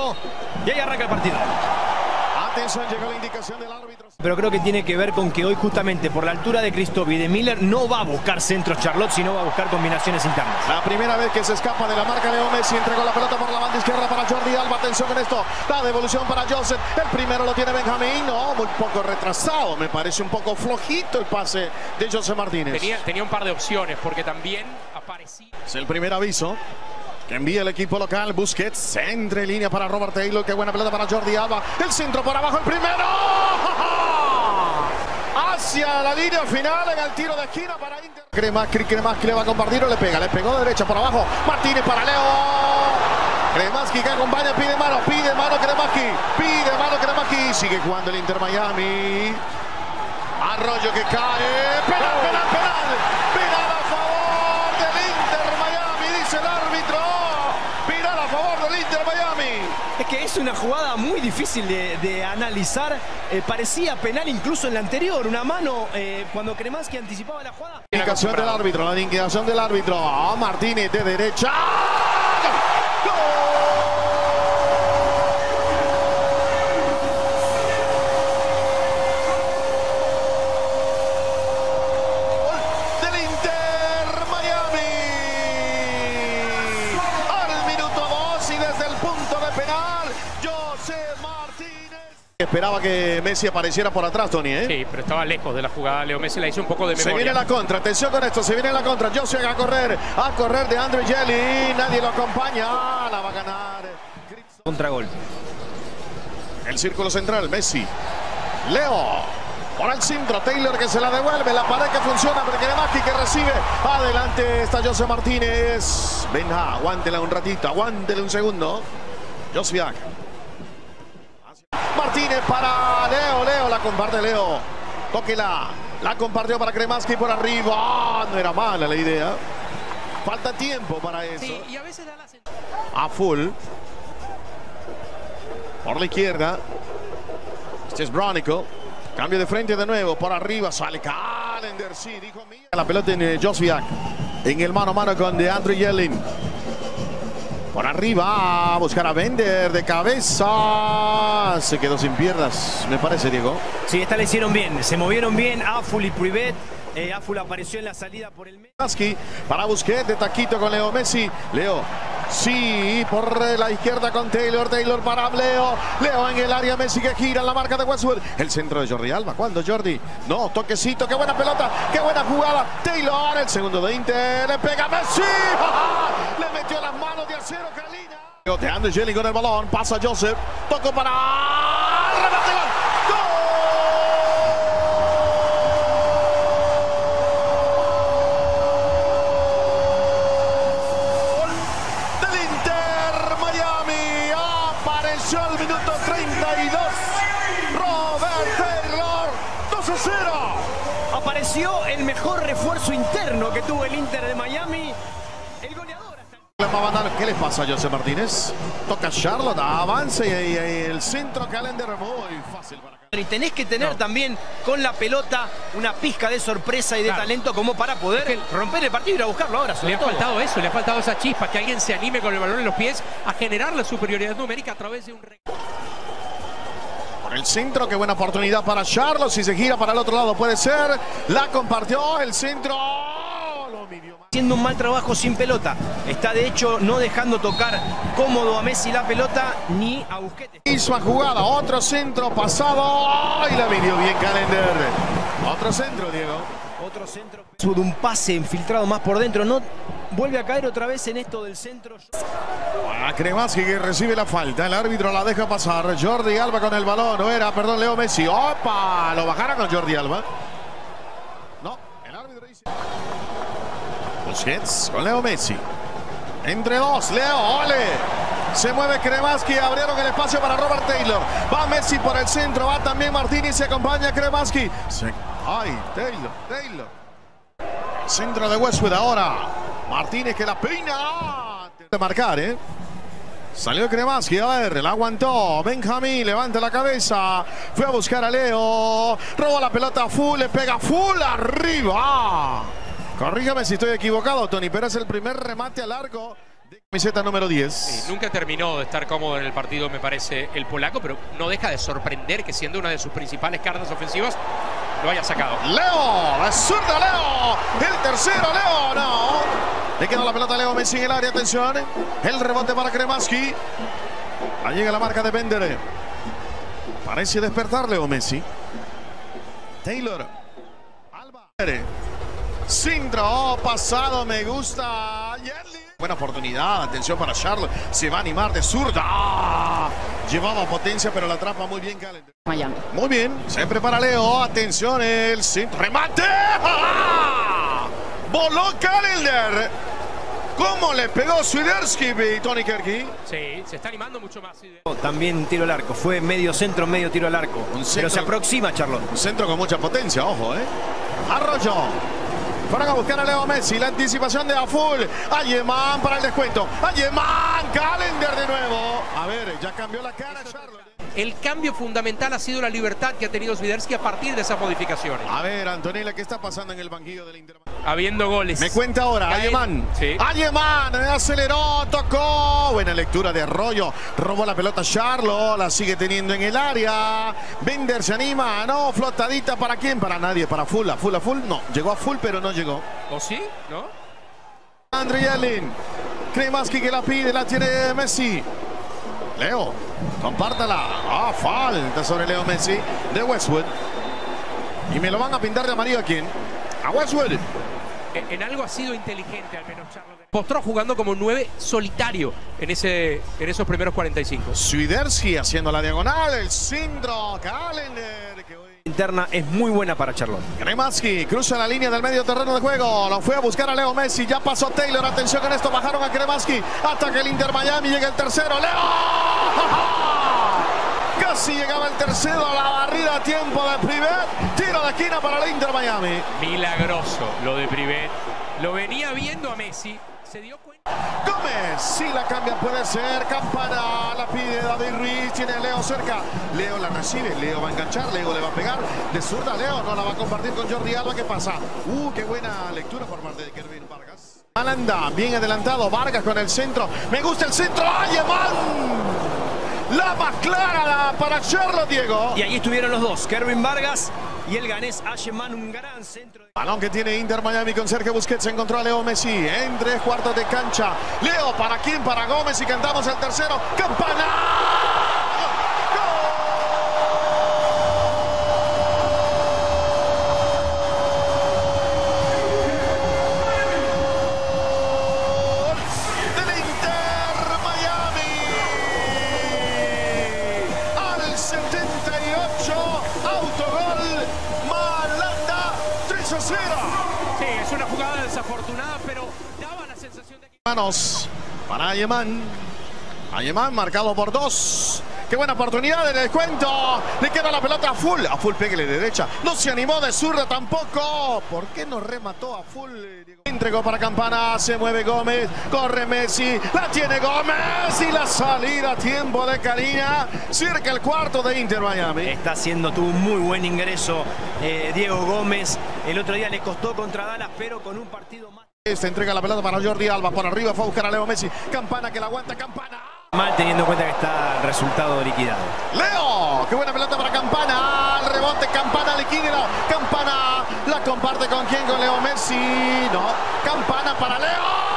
Leo. Y ahí arranca el partido. Atención, llegó la indicación del árbitro. Pero creo que tiene que ver con que hoy justamente por la altura de Kristoff y de Miller no va a buscar centros Charlotte, sino va a buscar combinaciones internas. La primera vez que se escapa de la marca Leo Messi, entregó la pelota por la banda izquierda para Jordi Alba. Atención con esto, la devolución para Joseph. El primero lo tiene Benjamín, no, muy poco retrasado, me parece un poco flojito el pase de José Martínez. Tenía un par de opciones porque también aparecía. Es el primer aviso que envía el equipo local. Busquets entre línea para Robert Taylor. Qué buena pelota para Jordi Alba. El centro por abajo, el primero. Hacia la línea final en el tiro de esquina para Inter. Cremaschi le va a compartir o le pega. Le pegó de derecha por abajo. Martínez para Leo. Cremaschi que acompaña, pide mano Cremaschi. Pide mano Cremaschi. Sigue jugando el Inter Miami. Arroyo que cae. Penal. Penal a favor del Inter Miami, dice el árbitro. Penal a favor del Inter Miami. Es que es una jugada muy difícil de analizar. Parecía penal incluso en la anterior. Una mano cuando Cremaschi anticipaba la jugada. La indicación del árbitro. Martínez de derecha. ¡Gol! Esperaba que Messi apareciera por atrás, Tony, ¿eh? Sí, pero estaba lejos de la jugada. Leo Messi la hizo un poco de memoria. Se viene la contra, atención con esto, se viene la contra. José a correr de Andre Jelly. Nadie lo acompaña. La va a ganar. Contragol. El círculo central, Messi. Leo. Por el centro, Taylor que se la devuelve. La pared que funciona, pero Cremaschi que recibe. Adelante está José Martínez. Venga, aguántela un ratito, aguántele un segundo. Josviak. Martínez para Leo, la comparte Leo. Tóquela, la compartió para Cremaschi por arriba. No era mala la idea. Falta tiempo para eso. Sí, y a veces da la... A full. Por la izquierda. Este es Bronico. Cambio de frente de nuevo. Por arriba sale Callender. Sí, dijo mía. La pelota en Josviak. En el mano a mano con DeAndre Yedlin. Por arriba a buscar a Bender de cabeza. Se quedó sin piernas, me parece, Diego. Sí, esta le hicieron bien. Se movieron bien Afful y Privet. Afful apareció en la salida por el medio. Para Busquets de taquito con Leo Messi. Leo. Sí, por la izquierda con Taylor. Taylor para Leo. Leo en el área. Messi que gira en la marca de Westwood. El centro de Jordi Alba. ¿Cuándo, Jordi? No, toquecito. Qué buena pelota. Qué buena jugada. Taylor, el segundo de Inter. Le pega Messi. Le metió las manos de acero Carolina. De Andre Jelly con el balón. Pasa Joseph. Tocó para... ¡Remate! ¡Gol! Al minuto 32, Robert Taylor, 2-0. Apareció el mejor refuerzo interno que tuvo el Inter de Miami. El goleador. ¿Qué le pasa a José Martínez? Toca Charlotte, avance y el centro Callender muy fácil para acá. Y tenés que tener también con la pelota una pizca de sorpresa y de talento como para poder romper el partido y ir a buscarlo ahora. Le ha faltado eso, le ha faltado esa chispa, que alguien se anime con el balón en los pies a generar la superioridad numérica a través de un... Por el centro, qué buena oportunidad para Charlotte. Si se gira para el otro lado puede ser. La compartió, el centro. Lo midió mal. Haciendo un mal trabajo sin pelota. Está de hecho no dejando tocar cómodo a Messi la pelota ni a Busquets. Misma jugada, otro centro pasado. Y la midió bien Callender. Otro centro, Diego. Otro centro. Un pase infiltrado más por dentro. No vuelve a caer otra vez en esto del centro. A Cremaschi que recibe la falta. El árbitro la deja pasar. Jordi Alba con el balón. No era, perdón, Leo Messi. ¡Opa! Lo bajaron con Jordi Alba. No, el árbitro dice... Busquets con Leo Messi. Entre dos, Leo, ole. Se mueve Cremaschi, abrieron el espacio para Robert Taylor. Va Messi por el centro, va también Martínez, se acompaña a Cremaschi. ¡Ay, Taylor! Centro de Westwood ahora. Martínez que la peina. De marcar, ¿eh? Salió Cremaschi, a ver, la aguantó. Benjamín levanta la cabeza. Fue a buscar a Leo. Robó la pelota full, le pega full arriba. Corrígame si estoy equivocado, Tony, pero es el primer remate a largo. Camiseta número 10. Sí, nunca terminó de estar cómodo en el partido, me parece, el polaco, pero no deja de sorprender que siendo una de sus principales cartas ofensivas lo haya sacado. Leo, la zurda Leo, el tercero Leo, no. Le queda la pelota a Leo Messi en el área, atención. El rebote para Cremaschi. Ahí llega la marca de Bender. Parece despertar Leo Messi. Taylor. Alba. Centro, pasado, me gusta. Buena oportunidad, atención para Charlotte. Se va a animar de zurda. ¡Ah! Llevaba potencia, pero la atrapa muy bien Callender. Miami. Muy bien, se prepara Leo. Atención, el centro. ¡Remate! ¡Ah! Voló Callender. ¿Cómo le pegó Swiderski y Tony Kerky? Sí, se está animando mucho más. También tiro al arco. Fue medio centro, medio tiro al arco. Pero se aproxima Charlotte. Un centro con mucha potencia, ojo, Arroyo. Fueron a buscar a Leo Messi. La anticipación de Aful. Ayeman para el descuento. Ayeman. Callender de nuevo. A ver, ya cambió la cara Charlotte. El cambio fundamental ha sido la libertad que ha tenido Swiderski a partir de esas modificaciones. A ver, Antonella, ¿qué está pasando en el banquillo del Inter? Habiendo goles. Me cuenta ahora, Ayeman. Sí. Ayeman aceleró, tocó. Buena lectura de Arroyo. Robó la pelota Charlo, la sigue teniendo en el área. Bender se anima, no, flotadita ¿para quién? Para nadie, para Full, a Full. No, llegó a Full, pero no llegó. ¿O sí? ¿No? André Yelin. Cremaschi que la pide, la tiene Messi. Leo, compártala. Ah, falta sobre Leo Messi de Westwood. Y me lo van a pintar de amarillo a quién. A Westwood. En algo ha sido inteligente, al menos Charlotte. Postró jugando como 9 solitario en esos primeros 45. Swiderski haciendo la diagonal. El centro. Callender. Que hoy... Interna es muy buena para Charlotte. Cremaschi cruza la línea del medio terreno de juego. Lo fue a buscar a Leo Messi. Ya pasó Taylor. Atención con esto. Bajaron a Cremaschi. Ataca el Inter Miami. Llega el tercero. ¡Leo! Casi llegaba el tercero a la barrida a tiempo de Privet. Tiro de esquina para el Inter Miami. Milagroso lo de Privet. Lo venía viendo a Messi. Se dio cuenta. Gómez, si la cambia puede ser. Campana, la pide David Ruiz. Tiene a Leo cerca. Leo la recibe. Leo va a enganchar. Leo le va a pegar. De zurda Leo no la va a compartir con Jordi Alba. ¿Qué pasa? Qué buena lectura por parte de Kervin Vargas. Alanda, bien adelantado. Vargas con el centro. Me gusta el centro. ¡Ayeman! La más clara para Charlotte, Diego. Y ahí estuvieron los dos, Kervin Vargas y el ganés Ayeman, un gran centro. Balón que tiene Inter Miami con Sergio Busquets. Encontró a Leo Messi en 3 cuartos de cancha. Leo, ¿para quién? Para Gómez y cantamos el tercero. ¡Campana! Sí, es una jugada desafortunada, pero daba la sensación de que... Manos para Ayeman. Ayeman marcado por 2. Qué buena oportunidad de descuento. Le queda la pelota a Full. A Full, pégale de derecha. No se animó de zurda tampoco. ¿Por qué no remató a Full? Entregó para Campana. Se mueve Gómez. Corre Messi. La tiene Gómez. Y la salida a tiempo de Karina. Cerca el cuarto de Inter Miami. Está haciendo un muy buen ingreso Diego Gómez. El otro día le costó contra Dallas, pero con un partido más. Este entrega la pelota para Jordi Alba. Por arriba fue a buscar a Leo Messi. Campana que la aguanta. Campana. Mal teniendo en cuenta que está el resultado liquidado. Leo, qué buena pelota para Campana. Al rebote, Campana liquida. Campana la comparte con quién, con Leo Messi. No, Campana para Leo.